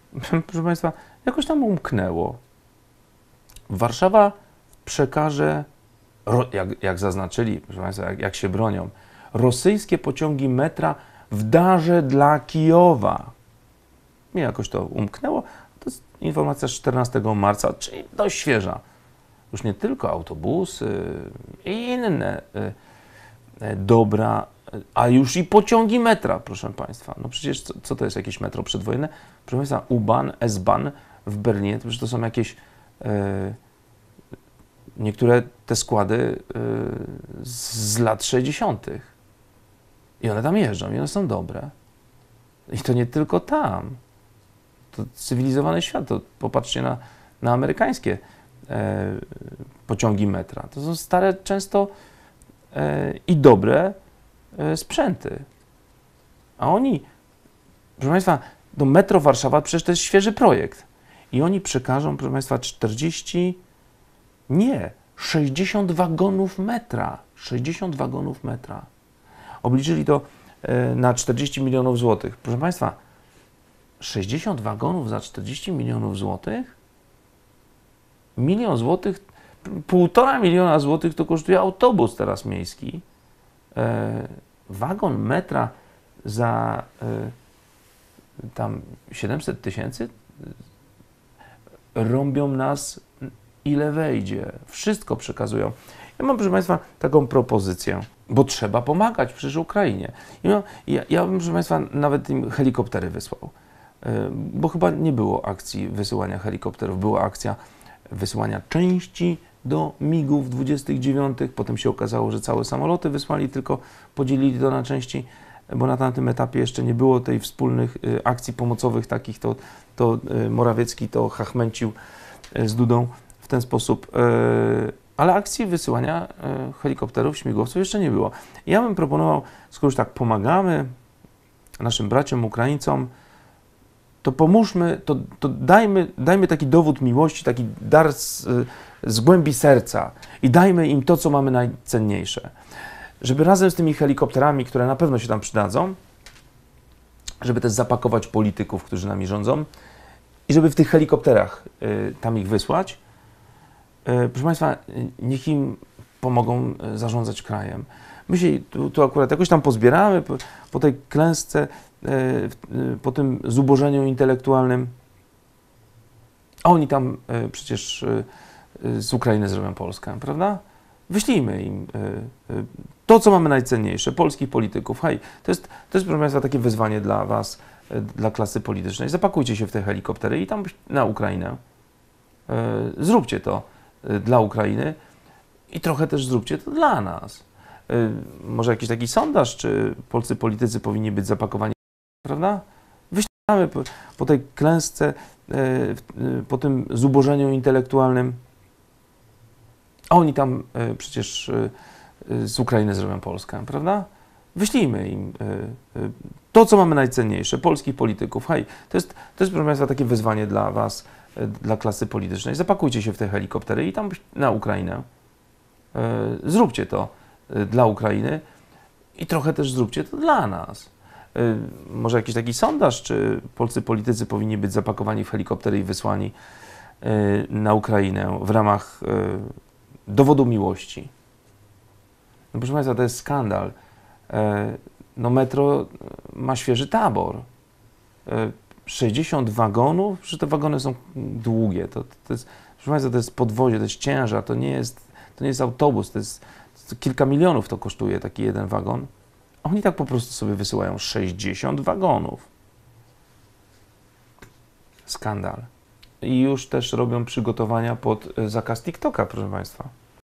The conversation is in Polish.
Proszę Państwa, jakoś tam umknęło. Warszawa przekaże, jak zaznaczyli, proszę Państwa, jak się bronią, rosyjskie pociągi metra w darze dla Kijowa. Mi jakoś to umknęło. To jest informacja z 14 marca, czyli dość świeża. Już nie tylko autobusy i inne dobra, a już i pociągi metra, proszę Państwa. No przecież co to jest jakieś metro przedwojenne? Proszę Państwa, U-Bahn, S-Bahn w Berlinie, to przecież to są jakieś niektóre te składy z lat 60. I one tam jeżdżą i one są dobre. I to nie tylko tam. To cywilizowany świat. To popatrzcie na amerykańskie pociągi metra. To są stare, często i dobre sprzęty. A oni, proszę Państwa, do metro Warszawa przecież to jest świeży projekt. I oni przekażą, proszę Państwa, 60 wagonów metra. 60 wagonów metra. Obliczyli to na 40 milionów złotych. Proszę Państwa, 60 wagonów za 40 milionów złotych? 1 000 000 złotych, 1,5 miliona złotych to kosztuje autobus teraz miejski. Wagon metra za tam 700 000 rąbią nas ile wejdzie. Wszystko przekazują. Ja mam, proszę Państwa, taką propozycję, bo trzeba pomagać przecież Ukrainie. Ja bym, proszę Państwa, nawet im helikoptery wysłał, bo chyba nie było akcji wysyłania helikopterów. Była akcja wysyłania części do MiG-ów 29. Potem się okazało, że całe samoloty wysłali, tylko podzielili to na części, bo na tamtym etapie jeszcze nie było tej wspólnych akcji pomocowych takich, to Morawiecki to chachmęcił z Dudą w ten sposób. Ale akcji wysyłania helikopterów, śmigłowców jeszcze nie było. Ja bym proponował, skoro już tak pomagamy naszym braciom Ukraińcom, to pomóżmy, to dajmy taki dowód miłości, taki dar z głębi serca i dajmy im to, co mamy najcenniejsze. Żeby razem z tymi helikopterami, które na pewno się tam przydadzą, żeby też zapakować polityków, którzy nami rządzą i żeby w tych helikopterach tam ich wysłać. Proszę Państwa, niech im pomogą zarządzać krajem. My się tu akurat jakoś tam pozbieramy po tej klęsce, po tym zubożeniu intelektualnym, a oni tam przecież z Ukrainy zrobią Polskę, prawda? Wyślijmy im to, co mamy najcenniejsze, polskich polityków. Hej, to jest, proszę Państwa, takie wyzwanie dla Was, dla klasy politycznej. Zapakujcie się w te helikoptery i tam na Ukrainę. Zróbcie to dla Ukrainy i trochę też zróbcie to dla nas. Może jakiś taki sondaż, czy polscy politycy powinni być zapakowani, prawda? Wyślijmy po tej klęsce, po tym zubożeniu intelektualnym, a oni tam przecież z Ukrainy zrobią Polskę, prawda? Wyślijmy im to, co mamy najcenniejsze, polskich polityków. Hej, to jest, proszę Państwa, takie wyzwanie dla Was, dla klasy politycznej. Zapakujcie się w te helikoptery i tam na Ukrainę. Zróbcie to dla Ukrainy i trochę też zróbcie to dla nas. Może jakiś taki sondaż, czy polscy politycy powinni być zapakowani w helikoptery i wysłani na Ukrainę w ramach dowodu miłości. No proszę Państwa, to jest skandal. No metro ma świeży tabor. 60 wagonów, że te wagony są długie. To jest, proszę Państwa, to jest podwozie, to jest ciężar, to nie jest autobus, to jest kilka milionów to kosztuje taki jeden wagon. A oni tak po prostu sobie wysyłają 60 wagonów. Skandal. I już też robią przygotowania pod zakaz TikToka, proszę Państwa.